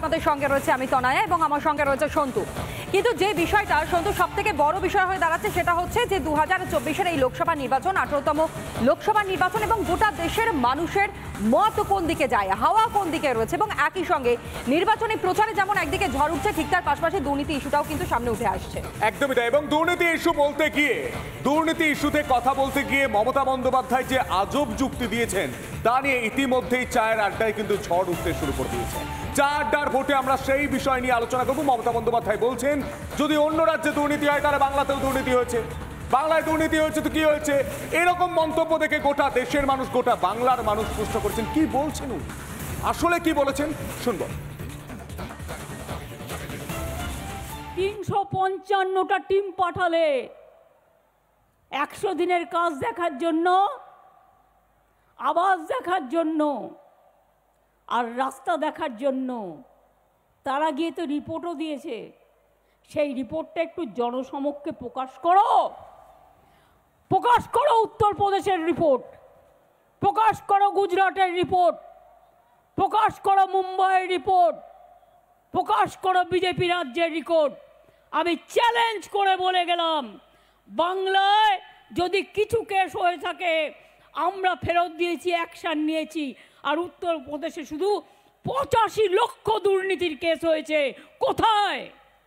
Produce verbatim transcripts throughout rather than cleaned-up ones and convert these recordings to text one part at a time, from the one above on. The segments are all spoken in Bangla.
আপনাদের সঙ্গে রয়েছে আমি তনয়া এবং আমার সঙ্গে রয়েছে সন্তু। কিন্তু যে বিষয়টা সন্তু সব থেকে বড় বিষয় হয়ে দাঁড়াচ্ছে সেটা হচ্ছে যে দু হাজার চব্বিশের এই লোকসভা নির্বাচন, আঠারোতম লোকসভা নির্বাচন এবং গোটা দেশের মানুষের মত কোন দিকে যায়, হাওয়া কোন দিকে রয়েছে, এবং একই সঙ্গে নির্বাচনী প্রচারে যেমন একদিকে ঝড় উঠছে ঠিক তার পাশাপাশি দুর্নীতি ইস্যুটাও কিন্তু সামনে উঠে আসছে। একদমই তাই। এবং দুর্নীতি ইস্যু বলতে গিয়ে দুর্নীতি ইস্যুতে কথা বলতে গিয়ে মমতা বন্দ্যোপাধ্যায় যে আজব যুক্তি দিয়েছেন তা নিয়ে ইতিমধ্যেই চায়ের আড্ডায় কিন্তু ঝড় উঠতে শুরু করে দিয়েছে। চা আড্ডার ভোটে আমরা সেই বিষয় নিয়ে আলোচনা করব। মমতা বন্দ্যোপাধ্যায় বলছেন যদি অন্য রাজ্যে দুর্নীতি হয় তাহলে বাংলাতেও দুর্নীতি হয়েছে, বাংলায় দুর্নীতি হয়েছে তো কি হয়েছে, এরকম মন্তব্য দেখে গোটা দেশের মানুষ, গোটা বাংলার মানুষ প্রশ্ন করছেন কি বলছেন উনি, আসলে কি বলেছেন শুনব। তিনশো পঞ্চান্নটা টিম পাঠালে একশো দিনের কাজ দেখার জন্য, আবাস দেখার জন্য আর রাস্তা দেখার জন্য। তারা গিয়ে তো রিপোর্টও দিয়েছে, সেই রিপোর্টটা একটু জনসমক্ষে প্রকাশ করো, প্রকাশ করো উত্তরপ্রদেশের রিপোর্ট, প্রকাশ করো গুজরাটের রিপোর্ট, প্রকাশ করো মুম্বাইয়ের রিপোর্ট, প্রকাশ করো বিজেপি রাজ্যের রিপোর্ট। আমি চ্যালেঞ্জ করে বলে গেলাম বাংলায় যদি কিছু কেস হয়ে থাকে আমরা ফেরত দিয়েছি, অ্যাকশান নিয়েছি, আর উত্তরপ্রদেশে শুধু পঁচাশি লক্ষ দুর্নীতির কেস হয়েছে। কোথায়?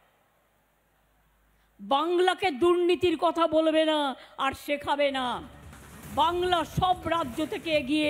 বাংলাকে দুর্নীতির কথা বলবে না আর শেখাবে না। বাংলা সব রাজ্য থেকে এগিয়ে।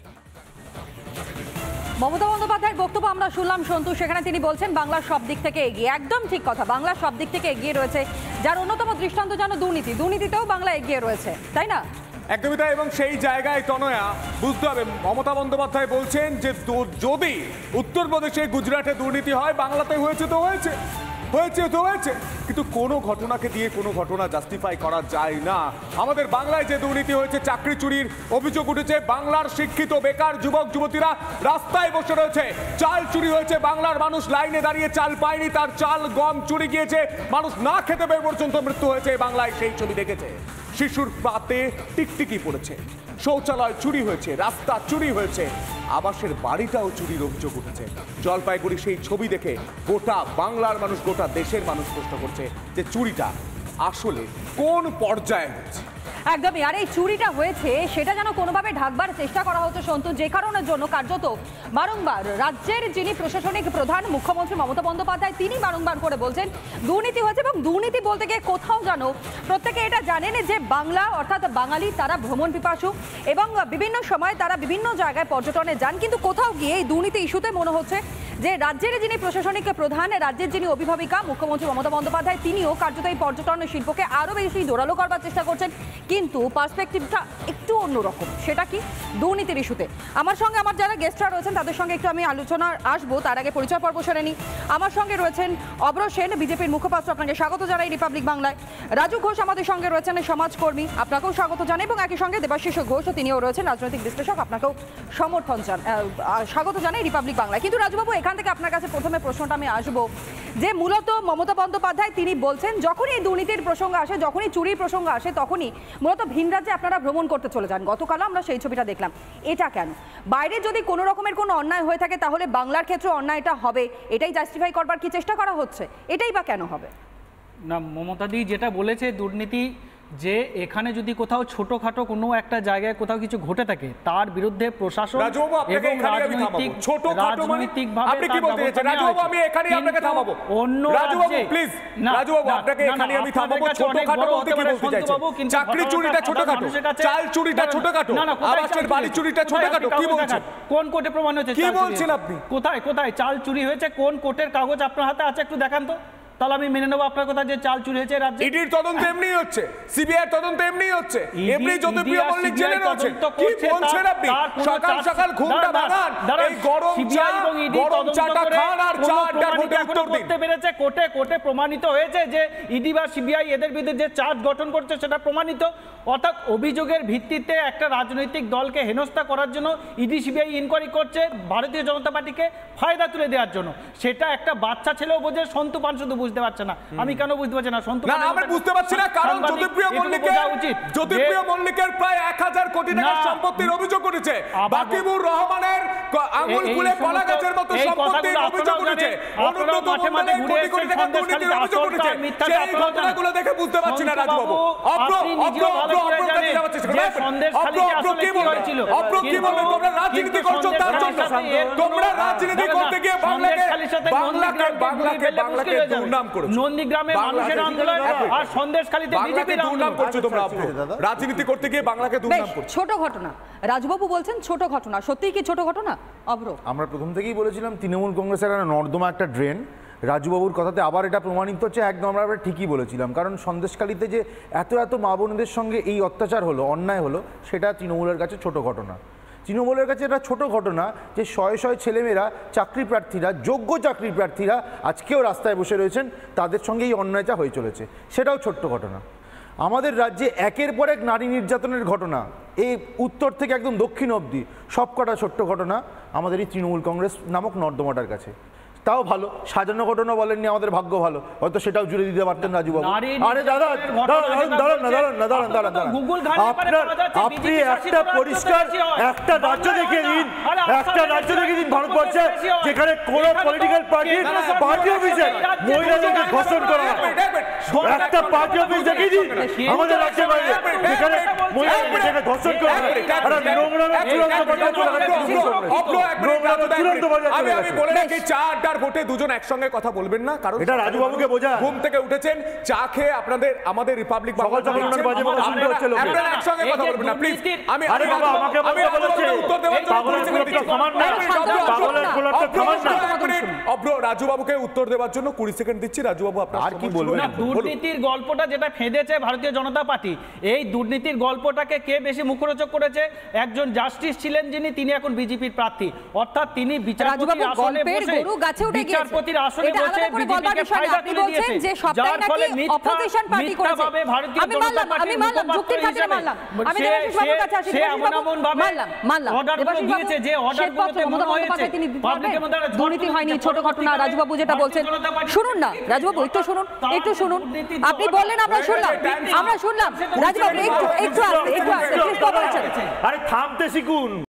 মমতা বন্দ্যোপাধ্যায়ের বক্তব্য আমরা শুনলাম সন্তু, সেখানে তিনি বলছেন বাংলার সব দিক থেকে এগিয়ে। একদম ঠিক কথা, বাংলার সব দিক থেকে এগিয়ে রয়েছে, যার অন্যতম দৃষ্টান্ত যেন দুর্নীতি, দুর্নীতিতেও বাংলা এগিয়ে রয়েছে, তাই না? একদমই তাই। এবং সেই জায়গায় তনয়া বুঝতে হবে মমতা বন্দ্যোপাধ্যায় বলছেন যে যদি উত্তরপ্রদেশে গুজরাটে দুর্নীতি হয় বাংলাতে হয়েছে তো হয়েছে, হয়েছে তো হয়েছে, কিন্তু কোনো ঘটনাকে দিয়ে কোনো ঘটনা জাস্টিফাই করা যায় না। আমাদের বাংলায় যে দুর্নীতি হয়েছে, চাকরি চুরির অভিযোগ উঠেছে, বাংলার শিক্ষিত বেকার যুবক যুবতীরা রাস্তায় বসে রয়েছে, চাল চুরি হয়েছে, বাংলার মানুষ লাইনে দাঁড়িয়ে চাল পায়নি, তার চাল গম চুরি গিয়েছে, মানুষ না খেতে পেয়ে পর্যন্ত মৃত্যু হয়েছে বাংলায়, সেই ছবি দেখেছে। শিশুর পাতে টিকটিকি পড়েছে, শৌচালয় চুরি হয়েছে, রাস্তা চুরি হয়েছে, আবাসের বাড়িটাও চুরির অভিযোগ উঠেছে। জলপাইগুড়ি সেই ছবি দেখে গোটা বাংলার মানুষ, গোটা দেশের মানুষ প্রশ্ন করছে যে চুরিটা আসলে কোন পর্যায়ে হচ্ছে। একদমই। আর এই চুরিটা হয়েছে সেটা যেন কোনোভাবে ঢাকবার চেষ্টা করা হচ্ছে সন্তু, যে কারণের জন্য কার্যত বারংবার রাজ্যের যিনি প্রশাসনিক প্রধান মুখ্যমন্ত্রী মমতা বন্দ্যোপাধ্যায় তিনি বারংবার করে বলছেন দুর্নীতি হয়েছে। এবং দুর্নীতি বলতে গিয়ে কোথাও যেন প্রত্যেকে এটা জানেন যে বাংলা অর্থাৎ বাঙালি তারা ভ্রমণ পিপাসু এবং বিভিন্ন সময় তারা বিভিন্ন জায়গায় পর্যটনে যান, কিন্তু কোথাও গিয়ে এই দুর্নীতি ইস্যুতে মনে হচ্ছে যে রাজ্যের যিনি প্রশাসনিক প্রধান, রাজ্যের যিনি অভিভাবিকা মুখ্যমন্ত্রী মমতা বন্দ্যোপাধ্যায় তিনিও কার্যত এই পর্যটন শিল্পকে আরও বেশি জোরালো করবার চেষ্টা করছেন, কিন্তু পার্সপেক্টিভটা একটু অন্যরকম। সেটা কি? দুর্নীতির ইস্যুতে আমার সঙ্গে আমার যারা গেস্টরা রয়েছেন তাদের সঙ্গে একটু আমি আলোচনা আসবো, তার আগে পরিচয় পর্ব সেরে নিই। আমার সঙ্গে রয়েছেন অব্র সেন, বিজেপির মুখপাত্র, আপনাকে স্বাগত জানাই রিপাবলিক বাংলায়। রাজু ঘোষ আমাদের সঙ্গে রয়েছেন সমাজকর্মী, আপনাকেও স্বাগত জানাই, এবং একই সঙ্গে দেবাশিস ঘোষ তিনিও রয়েছেন রাজনৈতিক বিশ্লেষক, আপনাকেও সমর্থন স্বাগত জানাই রিপাবলিক বাংলায়। কিন্তু রাজুবাবু, এখান থেকে আপনার কাছে প্রথমে প্রশ্নটা আমি আসবো যে মূলত মমতা বন্দ্যোপাধ্যায় তিনি বলছেন যখনই এই দুর্নীতির প্রসঙ্গ আসে, যখনই চুরির প্রসঙ্গ আসে, তখনই মূলত ভিন রাজ্যে আপনারা ভ্রমণ করতে চলে যান। গতকালও আমরা সেই ছবিটা দেখলাম। এটা কেন? বাইরে যদি কোনো রকমের কোনো অন্যায় হয়ে থাকে তাহলে বাংলার ক্ষেত্রে অন্যায়টা হবে, এটাই জাস্টিফাই করবার কি চেষ্টা করা হচ্ছে? এটাই বা কেন হবে? না, মমতাদি যেটা বলেছে দুর্নীতি, যে এখানে যদি কোথাও ছোটখাটো কোনো একটা জায়গায় কোথাও কিছু ঘটে থাকে তার বিরুদ্ধে প্রশাসন এবং রাজনৈতিক রাজনৈতিক ভাবে অন্য রাজ্যে প্লিজ রাজুবাবু আপনাকে এখানে আমি থামাবো। ছোটখাটো বলতে কি বলতে চাইছেন? চাকরি চুরিটা ছোটখাটো, চাল চুরিটা ছোটখাটো, আবাসের বাড়ি চুরিটা ছোটখাটো, কি বলছেন? কোন কোর্টে প্রমাণ হয়েছে? কি বলছেন আপনি? কোথায় কোথায় চাল চুরি হয়েছে? কোন কোর্টের কাগজ আপনার হাতে আছে একটু দেখান তো, তাহলে আমি মেনে নেবো আপনার কথা যে চাল চুরি হয়েছে রাজ্যে। ইডির তদন্ত এমনি হচ্ছে, সিবিআই তদন্ত এমনি হচ্ছে, এমনি জ্যোতিপ্রিয় মল্লিক জেলে রয়েছে। কি বলছেন আপনি? সকাল সকাল ঘুমটা ভাঙান, এই গরম চা গরম চাটা খান আর চা আড্ডার ভোটে উত্তর দিন। করতে পেরেছে, কোর্টে কোর্টে প্রমাণিত হয়েছে যে ইডি বা সিবিআই এদের বিরুদ্ধে যে চার্জ গঠন করছে সেটা প্রমাণিত। অর্থাৎ অভিযোগের ভিত্তিতে একটা রাজনৈতিক দলকে হেনস্থা করার জন্য ইডি সিবিআই ইনকোয়ারি করছে ভারতীয় জনতা পার্টিকে ফায়দা তুলে দেওয়ার জন্য। সেটা একটা বাচ্চা ছেলেও বোঝে, সন্তু পান শুধু বুঝতে পারছে না। আমি কেন বুঝতে পারছি না? সন্তু না আমি বুঝতে পারছি না, কারণ জ্যোতিপ্রিয় মল্লিকের জ্যোতিপ্রিয় মল্লিকের প্রায় এক হাজার কোটি টাকার সম্পত্তির অভিযোগ করেছে, বাকিবুর রহমানের আঙুল ফুলে কলা গাছের মতো সম্পত্তির অভিযোগ করেছে, অনুব্রত মণ্ডলের কোটি কোটি টাকা দুর্নীতির অভিযোগ করেছে। সেই ঘটনাগুলো দেখে বুঝতে পারছি না রাজবাবু। অপ্র অপ্র অপ্র অপ্র কাছে যাচ্ছে সেখানে অপ্র অপ্র কি বলছিল? অপ্র কি বলল? তোমরা রাজনীতি করছো তার জন্য, তোমরা রাজনীতি করতে গিয়ে বাংলাকে বাংলাকে বাংলাকে বাংলাকে দুর্নাম করেছো। নন্দীগ্রামে মানুষের আন্দোলন আর সন্দেশখালীতে বিজেপির দুর্নাম করছো তোমরা। অপ্র রাজনীতি করতে গিয়ে বাংলাকে দুর্নাম করছো। ছোট ঘটনা, রাজবাবু বলছেন ছোট ঘটনা, সত্যিই কি ছোট ঘটনা? অব্র আমরা প্রথম থেকেই বলেছিলাম তৃণমূল কংগ্রেসের একটা নর্দমা, একটা ড্রেন। রাজুবাবুর কথাতে আবার এটা প্রমাণিত হচ্ছে, একদম আমরা ঠিকই বলেছিলাম। কারণ সন্দেশখালীতে যে এত এত মা বোনদের সঙ্গে এই অত্যাচার হলো, অন্যায় হলো, সেটা তৃণমূলের কাছে ছোট ঘটনা। তৃণমূলের কাছে এটা ছোট ঘটনা যে শয়ে শয়ে ছেলেমেয়েরা, চাকরি প্রার্থীরা, যোগ্য চাকরি প্রার্থীরা আজকেও রাস্তায় বসে রয়েছেন, তাদের সঙ্গে এই অন্যায়টা হয়ে চলেছে, সেটাও ছোট্ট ঘটনা। আমাদের রাজ্যে একের পর এক নারী নির্যাতনের ঘটনা, এই উত্তর থেকে একদম দক্ষিণ অবধি সবকটা ছোট্ট ঘটনা আমাদের এই তৃণমূল কংগ্রেস নামক নর্দমাটার কাছে। তাও ভালো, সাজানো ঘটনা বলেননি, আমাদের ভাগ্য ভালো, হয়তো সেটাও জুড়ে দিতে পারতেন রাজুবাবু। আরে দাদা দাঁড়ান দাঁড়ান না দাঁড়ান না দাঁড়ান দাঁড়ান দাঁড়ান আপনার আপনি একটা পরিষ্কার একটা রাজ্য দেখিয়ে দিন, একটা রাজ্য দেখিয়ে দিন ভারতবর্ষে যেখানে কোন পলিটিক্যাল পার্টির পার্টি অফিসে মহিলাদেরকে ধর্ষণ করা হয়। একটা পার্টি অফিস দেখিয়ে দিন আমাদের রাজ্যের বাইরে যেখানে মহিলাদেরকে ধর্ষণ করা হয়। আর নোংরামে চূড়ান্ত পর্যায়ে চলে গেছে চূড়ান্ত পর্যায়ে চলে গেছে। বলে রাখি, চা আড্ডার ভোটে দুজন একসঙ্গে কথা বলবেন না, কারণ এটা রাজুবাবুকে বোঝা। ঘুম থেকে উঠেছেন, চা খেয়ে আপনাদের আমাদের রিপাবলিক সকাল সকাল ওনার বাজে কথা শুনতে হচ্ছে লোকে। আপনারা একসঙ্গে কথা বলবেন না প্লিজ। আমি আরে বাবা আমাকে বলতে বলেছে উত্তর দেওয়ার জন্য পাগলের গোলাপটা থামান না, পাগলের গোলাপটা থামান না। অব্র রাজুবাবুকে উত্তর দেওয়ার জন্য কুড়ি সেকেন্ড দিচ্ছি। রাজুবাবু আপনার আর কি বলবেন? না, দুর্নীতির গল্পটা যেটা ফেঁদেছে ভারতীয় জনতা পার্টি, এই দুর্নীতির গল্পটাকে কে বেশি মুখরোচক করেছে? একজন জাস্টিস ছিলেন যিনি, তিনি এখন বিজেপির প্রার্থী। অর্থাৎ তিনি বিচারপতির আসনে বসে বিচারপতির আসনে বসে বিজেপিকে ফায়দা তুলে দিয়েছে, যার ফলে মিথ্যা মিথ্যাভাবে ভারতীয় জনতা পার্টির মুখপাত্র হিসেবে সে এমন এমন ভাবে অর্ডারগুলো দিয়েছে যে অর্ডারগুলোতে মনে হয়েছে পাবলিকের মধ্যে দুর্নীতি হয়নি, ছোট ঘটনা। রাজবাবু যেটা বলছেন শুনুন না, রাজবাবু একটু শুনুন, একটু শুনুন। আপনি বললেন আমরা শুনলাম, আমরা শুনলাম। রাজবাবু একটু একটু আসতে একটু আসতে প্লিজ কথা বলছেন। আরে থামতে শিখুন।